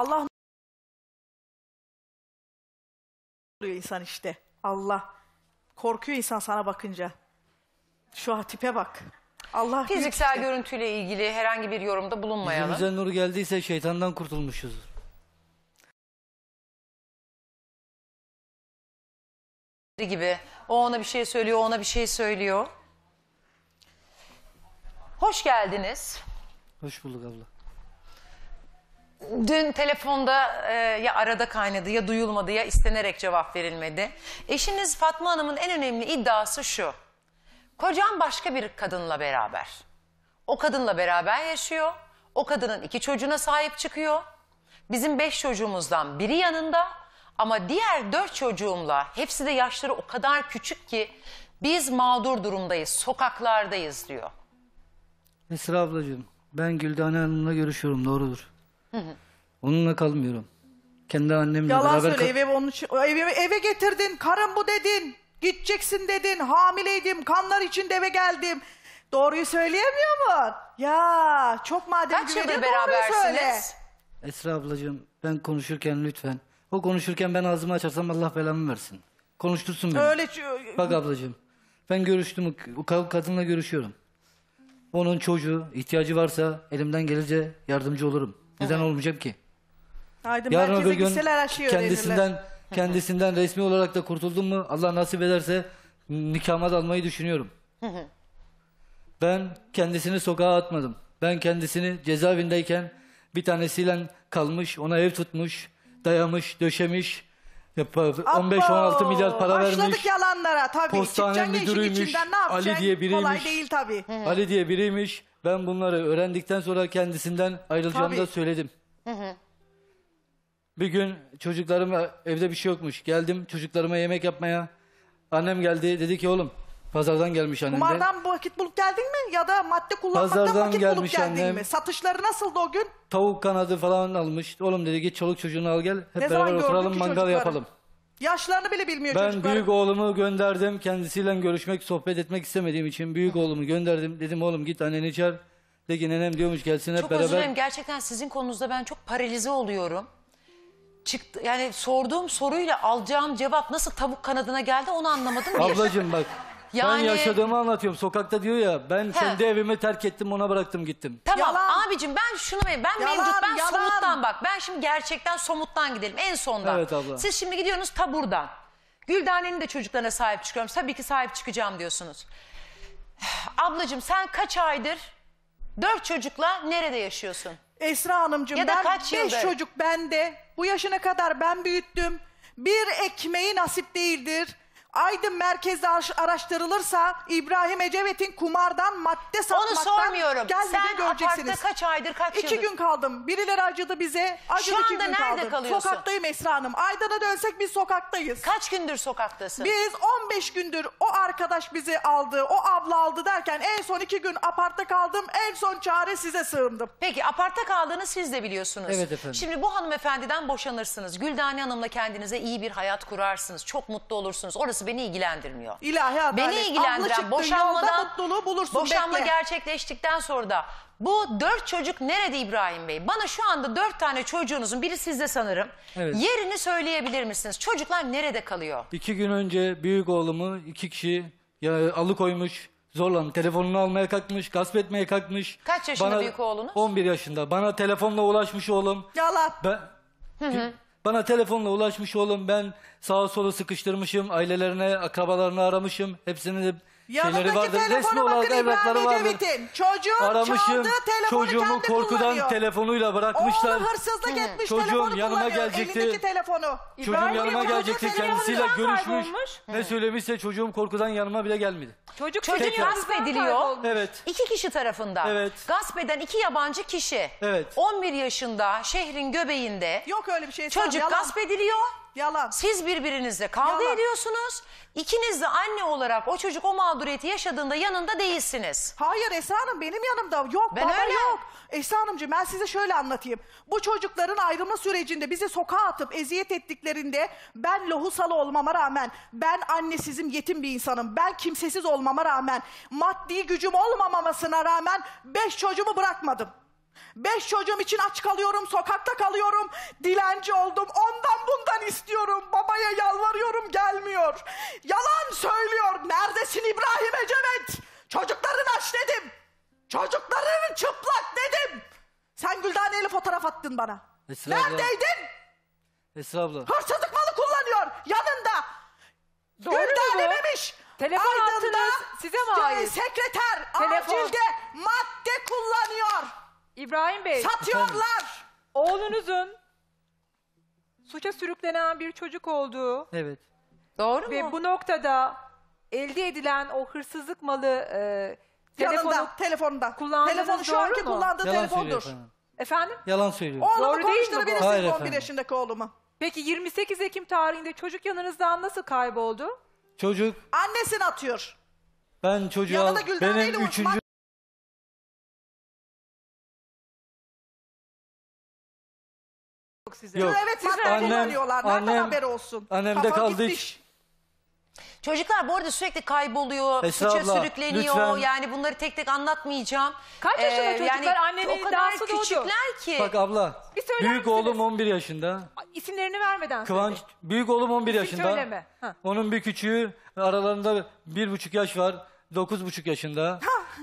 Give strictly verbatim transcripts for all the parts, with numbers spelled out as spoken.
Allah oluyor insan işte. Allah. Korkuyor insan sana bakınca. Şu tipe bak. Allah Fiziksel işte. görüntüyle ilgili herhangi bir yorumda bulunmayalım. Yüzümüze nur geldiyse şeytandan kurtulmuşuz. Gibi. O ona bir şey söylüyor, ona bir şey söylüyor. Hoş geldiniz. Hoş bulduk abla. Dün telefonda e, ya arada kaynadı ya duyulmadı ya istenerek cevap verilmedi. Eşiniz Fatma Hanım'ın en önemli iddiası şu. Kocam başka bir kadınla beraber. O kadınla beraber yaşıyor. O kadının iki çocuğuna sahip çıkıyor. Bizim beş çocuğumuzdan biri yanında. Ama diğer dört çocuğumla hepsi de yaşları o kadar küçük ki biz mağdur durumdayız, sokaklardayız diyor. Esra ablacığım, ben Güldane Hanım'la görüşüyorum, doğrudur. Hı hı. Onunla kalmıyorum. Kendi annemle Yalan beraber... söyle, eve, onun için, eve, eve getirdin, karım bu dedin, gideceksin dedin, hamileydim, kanlar içinde eve geldim. Doğruyu söyleyemiyor mu? Ya çok madem Kaç güveniyor, yıldır doğruyu söyle. berabersiniz? Esra ablacığım, ben konuşurken lütfen. O konuşurken ben ağzımı açarsam Allah belamı versin. Konuştursun beni. Öyle... Bak ablacığım, ben görüştüm, o kadınla görüşüyorum. Onun çocuğu ihtiyacı varsa elimden gelince yardımcı olurum. Neden Hı-hı. olmayacak ki? Aydın yarın öbür merkeze gün gitseler her şeyi kendisinden, öğrenirler. kendisinden resmi olarak da kurtuldum mu Allah nasip ederse nikahıma da almayı düşünüyorum. Hı-hı. Ben kendisini sokağa atmadım. Ben kendisini cezaevindeyken bir tanesiyle kalmış, ona ev tutmuş, dayamış, döşemiş, on beş on altı milyar para Başladık vermiş. Başladık yalanlara tabii. Postane müdürüymüş, Ali diye biriymiş. Kolay değil tabii. Hı. Ali diye biriymiş. Ben bunları öğrendikten sonra kendisinden ayrılacağımı tabii. da söyledim. Hı hı. Bir gün çocuklarım evde bir şey yokmuş. Geldim çocuklarıma yemek yapmaya. Annem geldi, dedi ki oğlum pazardan gelmiş annem de. Kumardan vakit bulup geldin mi? Ya da madde kullanmaktan Pazardan vakit bulup gelmiş geldin annem. mi? Satışları nasıldı o gün? Tavuk kanadı falan almış. Oğlum dedi git çoluk çocuğunu al gel. Hep Ne zaman beraber gördün oturalım ki mangal çocukları? yapalım. Yaşlarını bile bilmiyor Ben çocuklar. büyük oğlumu gönderdim. Kendisiyle görüşmek, sohbet etmek istemediğim için büyük oğlumu gönderdim. Dedim oğlum git anneni çağır. De ki nenem diyormuş gelsin hep çok beraber. Çok özür dilerim, gerçekten sizin konunuzda ben çok paralize oluyorum. Çıktı, yani sorduğum soruyla alacağım cevap nasıl tavuk kanadına geldi onu anlamadım. Ablacığım bak yani... ben yaşadığımı anlatıyorum. Sokakta diyor ya ben He. kendi evimi terk ettim ona bıraktım gittim. Tamam Yalan. abicim ben şunu ben Yalan, mevcut ben yalan. somuttan bak ben şimdi gerçekten somuttan gidelim en sondan. Evet abla. Siz şimdi gidiyorsunuz taburdan. Güldane'nin de çocuklarına sahip çıkıyorum. Tabii ki sahip çıkacağım diyorsunuz. Ablacığım sen kaç aydır dört çocukla nerede yaşıyorsun? Esra Hanımcığım Ya da ben kaç beş yıldır? çocuk bende. Bu yaşına kadar ben büyüttüm. Bir ekmeği nasip değildir. Aydın merkezde araştırılırsa İbrahim Ecevit'in kumardan madde satmaktan Onu sormuyorum. Sen göreceksiniz. apartta kaç aydır kaç İki yıldır? gün kaldım. Birileri acıdı bize. Acıdı Şu iki anda gün nerede kaldım. kalıyorsun? Sokaktayım Esra Hanım. Aydın'a dönsek biz sokaktayız. Kaç gündür sokaktasın? Biz on beş gündür o arkadaş bizi aldı, o abla aldı derken en son iki gün apartta kaldım. En son çare size sığındım. Peki apartta kaldığını siz de biliyorsunuz. Evet efendim. Şimdi bu hanımefendiden boşanırsınız. Güldane Hanım'la kendinize iyi bir hayat kurarsınız. Çok mutlu olursunuz. Orası beni ilgilendirmiyor. İlahi adalet. Beni Abla ilgilendiren çıktın, boşanmadan, yolda mutluluğu bulursun. boşanma bekle. gerçekleştikten sonra da bu dört çocuk nerede İbrahim Bey? Bana şu anda dört tane çocuğunuzun biri sizde sanırım. Evet. Yerini söyleyebilir misiniz? Çocuklar nerede kalıyor? İki gün önce büyük oğlumu iki kişi ya, alıkoymuş. Zorla telefonunu almaya kalkmış, gasp etmeye kalkmış. Kaç yaşında Bana, büyük oğlunuz? on bir yaşında. Bana telefonla ulaşmış oğlum. Yalan. Ben, Hı hı. Bana telefonla ulaşmış oğlum. Ben sağa sola sıkıştırmışım. Ailelerine, akrabalarını aramışım. Hepsinin de şeyleri Yanındaki vardır. Resmi telefona olarak bakın evrakları İbrahim vardır. Ecevit'in. Çocuğun Aramışım. çaldığı telefonu Çocuğumu kendi korkudan kullanıyor. telefonuyla bırakmışlar. Oğlu hırsızlık etmiş, Çocuğum telefonu yanıma kullanıyor. gelecekti. Elindeki telefonu. Çocuğum İbrahim yanıma Bey, gelecekti. çocuğun Kendisiyle telefonu görüşmüş. kaybolmuş. Ne söylemişse çocuğum korkudan yanıma bile gelmedi. Çocuk, Çocuk çocuğun gasp yanından ediliyor. kaybolmuş. Evet. İki kişi tarafından. Evet. Gasp eden iki yabancı kişi. Evet. on bir yaşında şehrin göbeğinde. Yok öyle bir şey. Çocuk yalan. gasp ediliyor. Yalan. Siz birbirinizle kavga Yalan. ediyorsunuz. İkiniz de anne olarak o çocuk o mağduriyeti yaşadığında yanında değilsiniz. Hayır Esra Hanım benim yanımda yok. Ben baba öyle. yok. Esra Hanımcığım ben size şöyle anlatayım. Bu çocukların ayrılma sürecinde bizi sokağa atıp eziyet ettiklerinde ben lohusalı olmama rağmen, ben annesizim yetim bir insanım, ben kimsesiz olmama rağmen, maddi gücüm olmamamasına rağmen beş çocuğumu bırakmadım. Beş çocuğum için aç kalıyorum, sokakta kalıyorum. Dilenci oldum. Ondan bundan istiyorum. Babaya yalvarıyorum, gelmiyor. Yalan söylüyor. Neredesin İbrahim Ecevit? Çocukların aç dedim. Çocukların çıplak dedim. Sen Güldane ile fotoğraf attın bana. Esra abla. Neredeydin? Esra abla. Hırsızlık malı kullanıyor yanında. Doğru mu Güldane bu? demiş. Telefon Aydın'da hattınız size mi e, ait? Sekreter Telefon. acilde madde kullanıyor. İbrahim Bey, Satıyorlar. oğlunuzun suça sürüklenen bir çocuk olduğu Evet. Doğru ve mu? bu noktada elde edilen o hırsızlık malı e, telefonu Yanında, telefonda. kullandığınız Telefonu şu doğru anki mu? kullandığı Yalan söylüyor telefondur. efendim. efendim? Yalan söylüyor. Oğlumu Doğru değil mi bu? konuşturabilirsiniz Hayır on bir efendim. yaşındaki oğlumu. Peki yirmi sekiz Ekim tarihinde çocuk yanınızdan nasıl kayboldu? Çocuk, Annesini atıyor. ben çocuğa, Yanında Güldane ile benim Osman- üçüncü Yok size. Yok. Evet Siz madde annem- kullanıyorlar. Nereden annem- haberi olsun? annemde Kafa kaldı gitmiş. hiç. Çocuklar bu arada sürekli kayboluyor, Esra suça abla, sürükleniyor. lütfen. Yani bunları tek tek anlatmayacağım. Kaç yaşında çocuklar? Yani Annenin o kadar iddiası da oydu. küçükler ki. Bak abla, Bir söyler büyük misiniz? oğlum on bir yaşında. İsimlerini vermeden Kıvanç, söyle. büyük oğlum on bir İsim yaşında. söyleme. Ha. Onun bir küçüğü, aralarında bir buçuk yaş var. Dokuz buçuk yaşında.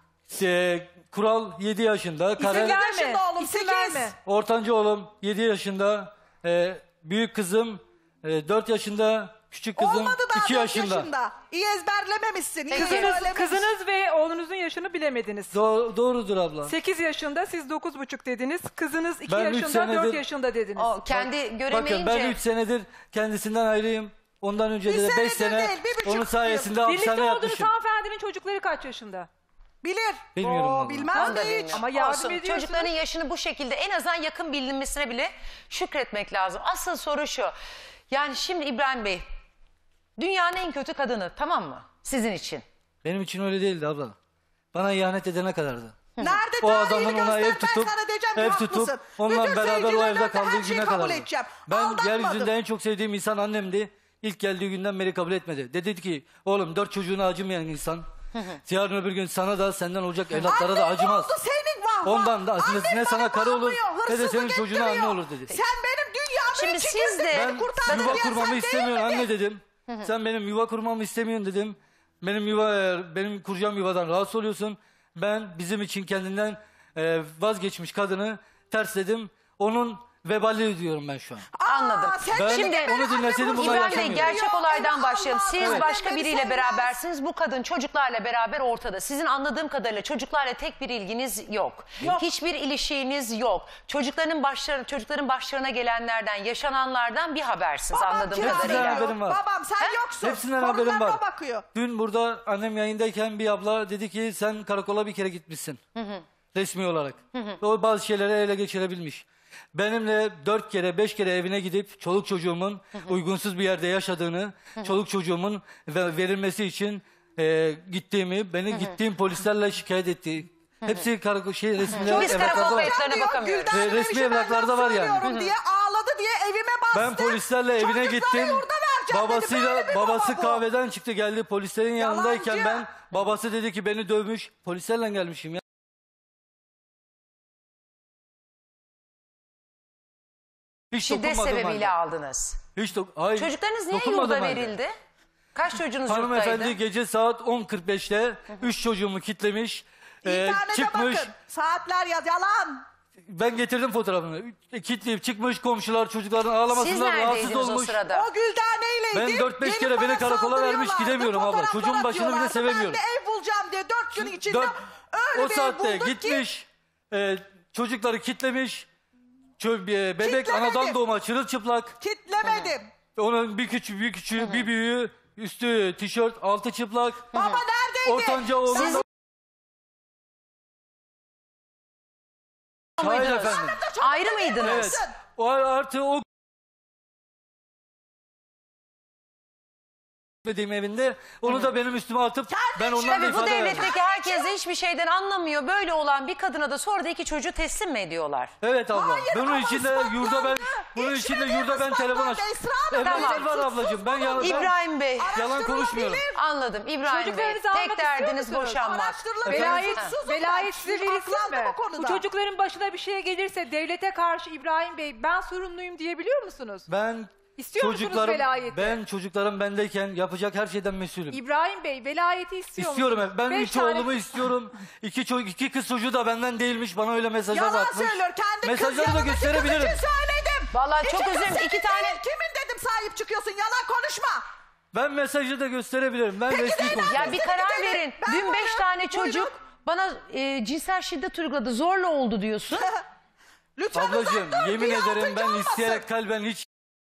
Ee, Kural yedi yaşında. İsim Karen, verme. yaşında oğlum, İsim sekiz. verme. ortanca oğlum yedi yaşında. Ee, büyük kızım e, dört yaşında. Küçük kızım Olmadı daha iki dört yaşında. yaşında. İyi ezberlememişsin. iyi Kızınız, söylememişsin. kızınız ve oğlunuzun yaşını bilemediniz. Do- doğrudur abla. sekiz yaşında, siz dokuz buçuk dediniz. Kızınız iki Ben üç yaşında, dört senedir- yaşında dediniz. O kendi göremeyince. Bakın ben üç senedir kendisinden ayrıyım. Ondan önce Bir de beş senedir sene değil, bir buçuk onun yıl. sayesinde Birlikte hapishane olduğunuz yatmışım. hanımefendinin çocukları kaç yaşında? Bilir. Bilmiyorum Oo, vallahi. bilmez Ben de mi hiç? bilmiyorum. Ama yardım Olsun. ediyorsunuz. Çocukların yaşını bu şekilde en azından yakın bilinmesine bile şükretmek lazım. Asıl soru şu. Yani şimdi İbrahim Bey, dünyanın en kötü kadını, tamam mı? Sizin için. Benim için öyle değildi abla. Bana ihanet edene kadardı. Nerede O tarihini adamın ona göster, ev tutup, ben sana diyeceğim ev ki tutup haklısın. onunla Bütün beraber o seyircilerin evde önünde kaldığı her şeyi güne kabul kadardı. edeceğim. Ben Aldatmadım. yeryüzünde en çok sevdiğim insan annemdi. İlk geldiği günden beri kabul etmedi. Dedi ki oğlum dört çocuğuna acımayan insan. Yarın öbür gün sana da senden olacak evlatlara da Annem acımaz. oldu senin vah vah. Ondan da aslında Annem ne sana bana karı olur bağırmıyor, ne de senin hırsızlık çocuğuna ettiriyor. anne olur dedi. Sen benim dünyamı Şimdi içi siz de- girdin, Ben beni kurtardın yuva diye sen kurmamı değil istemiyorsun miydin? anne dedim. Sen benim yuva kurmamı istemiyorsun dedim. Benim yuva eğer benim kuracağım yuvadan rahatsız oluyorsun. Ben bizim için kendinden e, vazgeçmiş kadını tersledim. Onun vebalini diyorum ben şu an. Anladım. Aa, sen Ben beni Şimdi beni onu anne dinleseydim vurdu. bunlar İbrahim Bey yaşamıyor. gerçek olaydan başlayalım. Siz Evet. başka Beni biriyle sevmez. berabersiniz. Bu kadın çocuklarla beraber ortada. Sizin anladığım kadarıyla çocuklarla tek bir ilginiz yok. Yok. Hiçbir ilişkiniz yok. Çocukların başlarına, çocukların başlarına gelenlerden, yaşananlardan bir habersiniz Babam anladığım kira kadarıyla. Hepsinden veriyor. haberim var. Babam sen He? yoksun. Hepsinden haberim var. Torunlarıma bakıyor. Dün burada annem yayındayken bir abla dedi ki sen karakola bir kere gitmişsin. Resmi olarak. O bazı şeyleri ele geçirebilmiş. Benimle dört kere beş kere evine gidip çoluk çocuğumun uygunsuz bir yerde yaşadığını, çoluk çocuğumun ve- verilmesi için e, gittiğimi, beni gittiğim polislerle şikayet etti. Hepsi karakol şey resimler Biz karakol evraklarda var. kayıtlarına Diyor, bakamıyoruz. Gülden Ve resmi demiş, ben evraklarda laf var yani. söylüyorum diye ağladı diye evime bastı. Ben polislerle evine Çocukları gittim. yurda vereceğim dedi. Babasıyla Böyle bir babası baba bu. kahveden çıktı geldi polislerin yanındayken Yalancı. ben babası dedi ki beni dövmüş. Polislerle gelmişim ya. Hiç Şiddet dokunmadım sebebiyle halde. aldınız. Hiç dok- Hayır, Çocuklarınız niye dokunmadım yurda halde. verildi? Kaç çocuğunuz Hanımefendi yurttaydı? gece saat on kırk beşte üç çocuğumu kitlemiş. e, İnternete çıkmış. bakın. Saatler yaz. Yalan. Ben getirdim fotoğrafını. Kitleyip çıkmış komşular çocukların ağlamasından Siz rahatsız neredeydiniz o olmuş. sırada? O Güldane'yleydi. Ben dört beş Gelip kere beni bana karakola vermiş, saldırıyorlardı. gidemiyorum abla. Fotoğraflar Çocuğun başını bile atıyorlardı. sevemiyorum. Ben de ev bulacağım diye dört gün içinde Dört, öyle o bir ev saatte bulduk ki. gitmiş, e, çocukları kitlemiş, çö- e, bebek Kitlemedim. anadan doğma çırılçıplak, Kitlemedim. onun bir küçüğü, bir küçüğü, bir büyüğü, üstü tişört, altı çıplak, Baba neredeydi? ortanca oğlum Siz- da... Hayır Mıydınız? efendim. Ayrı mıydınız? Evet. O artı o dediğim evinde. Onu da benim üstüme atıp ben ondan da Tabii bu ifade verdim. devletteki herkes de hiçbir şeyden anlamıyor. Böyle olan bir kadına da sonra da iki çocuğu teslim mi ediyorlar? Evet abla. Hayır, bunun ama için de yurda ben ispatlandı. bunun Hiç için de mi yurda ben ispatlandı telefon aç. Esra Hanım? Evet Tamam. var ablacığım. Ben yalan ben İbrahim Bey. yalan konuşmuyorum. Anladım İbrahim Bey. Çocuklarınızı almak Tek istiyor derdiniz musunuz? boşanmak. Araştırılabilir. Velayet, Suçsuzum velayet ben. size verilsin Aklandım mi? o konuda. Bu çocukların başına bir şey gelirse devlete karşı İbrahim Bey ben sorumluyum diyebiliyor musunuz? Ben İstiyor musunuz çocuklarım velayeti? ben çocuklarım bendeyken yapacak her şeyden mesulüm. İbrahim Bey velayeti istiyor İstiyorum musunuz? hep. Ben Beş üç tane- oğlumu istiyorum. İki, ço- iki kız çocuğu da benden değilmiş. Bana öyle mesajlar Yalan atmış. söylüyor. Kendi kız Mesajları da yanındaki kız gösterebilirim. için söyledim. Vallahi çok İki kız özür dilerim. senin İki tane- değil. Kimin dedim sahip çıkıyorsun? Yalan konuşma. Ben mesajı da gösterebilirim. Ben Peki resmi Zeynep- konuşuyorum. Ya bir Seni karar gidelim. verin. Ben Dün beş buyurun, tane çocuk buyurun. bana e, cinsel şiddet uyguladı. Zorla oldu diyorsun. Lütfen Ablacığım uzak dur. yemin Bir ederim altıncı ben olmasın. isteyerek kalben hiç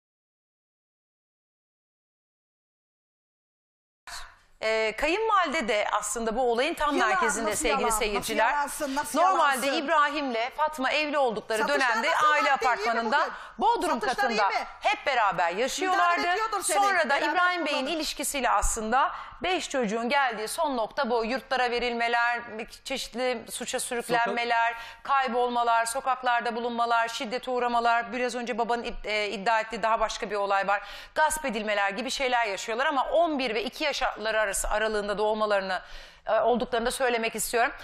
E, kayınvalide de aslında bu olayın tam Yalan, merkezinde nasıl sevgili yalan, seyirciler. nasıl yalansın, nasıl Normalde yalansın? İbrahim'le Fatma evli oldukları Satışlar dönemde nasıl aile maddi, iyi mi apartmanında bugün? Bodrum Satışlar katında iyi mi? hep beraber yaşıyorlardı. İdare ediyordur seni, Sonra da beraber İbrahim Bey'in kullanın. ilişkisiyle aslında beş çocuğun geldiği son nokta bu. Yurtlara verilmeler, çeşitli suça sürüklenmeler, kaybolmalar, sokaklarda bulunmalar, şiddete uğramalar. Biraz önce babanın id- e, iddia ettiği daha başka bir olay var. Gasp edilmeler gibi şeyler yaşıyorlar ama on bir ve iki yaşları arası aralığında doğmalarını e, olduklarını da söylemek istiyorum.